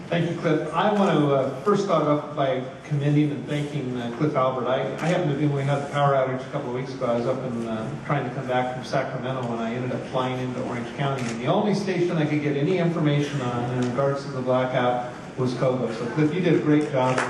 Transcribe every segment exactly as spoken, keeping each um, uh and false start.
Thank you, Cliff. I want to uh, first start off by commending and thanking uh, Cliff Albert. I, I happened to be, when we had the power outage a couple of weeks ago, I was up and uh, trying to come back from Sacramento, and I ended up flying into Orange County. And the only station I could get any information on in regards to the blackout was KOGO. So, Cliff, you did a great job.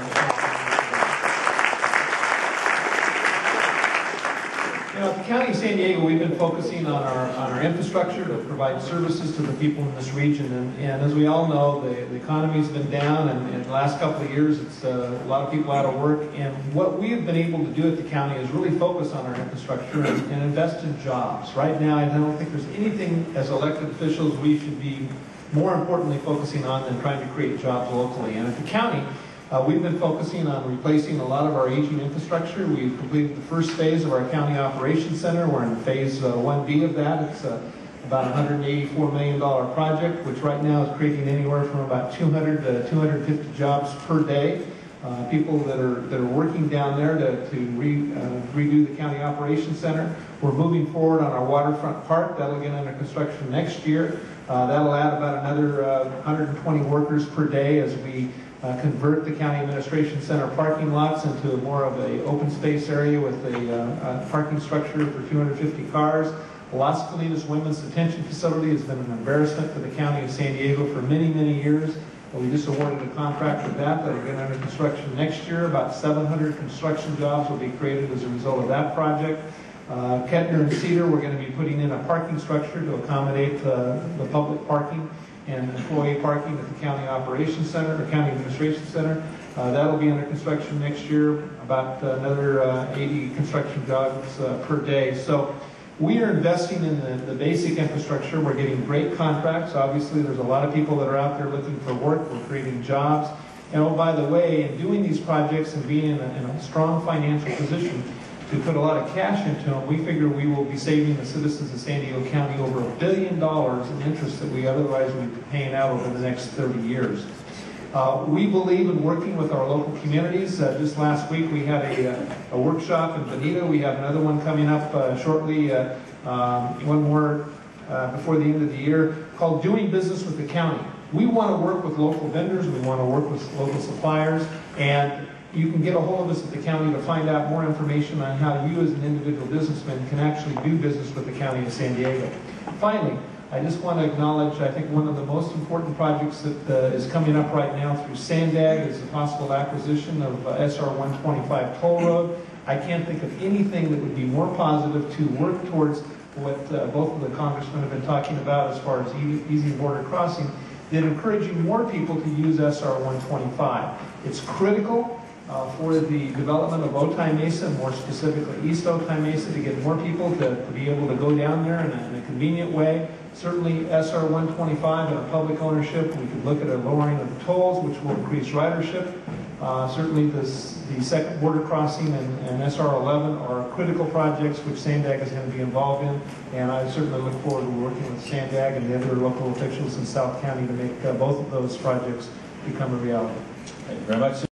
You know, at the County of San Diego, we've been focusing on our on our infrastructure to provide services to the people in this region. And, and as we all know, the, the economy's been down, and in the last couple of years, it's uh, a lot of people out of work. And what we have been able to do at the county is really focus on our infrastructure and, and invest in jobs. Right now, I don't think there's anything as elected officials we should be more importantly focusing on than trying to create jobs locally. And at the county, Uh, we've been focusing on replacing a lot of our aging infrastructure. We've completed the first phase of our county operations center. We're in phase uh, one B of that. It's uh, about a one hundred eighty-four million dollar project, which right now is creating anywhere from about two hundred to two hundred fifty jobs per day. Uh, people that are that are working down there to, to re, uh, redo the county operations center. We're moving forward on our waterfront park. That'll get under construction next year. Uh, that'll add about another uh, one hundred twenty workers per day as we Uh, convert the County Administration Center parking lots into more of a open space area with a, uh, a parking structure for two hundred fifty cars. Las Colinas Women's Detention Facility has been an embarrassment for the County of San Diego for many, many years. But we just awarded a contract for that that will get under construction next year. About seven hundred construction jobs will be created as a result of that project. Uh, Kettner and Cedar, we're going to be putting in a parking structure to accommodate uh, the public parking and employee parking at the County Operations Center, or County Administration Center. Uh, that'll be under construction next year, about uh, another uh, eighty construction jobs uh, per day. So we are investing in the, the basic infrastructure. We're getting great contracts. Obviously, there's a lot of people that are out there looking for work. We're creating jobs. And oh, by the way, in doing these projects and being in a, in a strong financial position to put a lot of cash into them, we figure we will be saving the citizens of San Diego County over a billion dollars in interest that we otherwise would be paying out over the next thirty years. Uh, we believe in working with our local communities. Uh, just last week we had a, a workshop in Bonita. We have another one coming up uh, shortly, uh, um, one more uh, before the end of the year, called Doing Business with the County. We want to work with local vendors. We want to work with local suppliers, and you can get a hold of us at the county to find out more information on how you as an individual businessman can actually do business with the County of San Diego. Finally, I just want to acknowledge, I think one of the most important projects that uh, is coming up right now through SANDAG is the possible acquisition of uh, S R one twenty-five Toll Road. I can't think of anything that would be more positive to work towards what uh, both of the congressmen have been talking about as far as easy border crossing, than encouraging more people to use S R one twenty-five. It's critical Uh, for the development of Otay Mesa, more specifically East Otay Mesa, to get more people to, to be able to go down there in a, in a convenient way. Certainly S R one twenty-five and a public ownership, we could look at a lowering of the tolls, which will increase ridership. Uh, certainly this, the second border crossing and, and S R eleven are critical projects which SANDAG is going to be involved in, and I certainly look forward to working with SANDAG and the other local officials in South County to make uh, both of those projects become a reality. Thank you very much.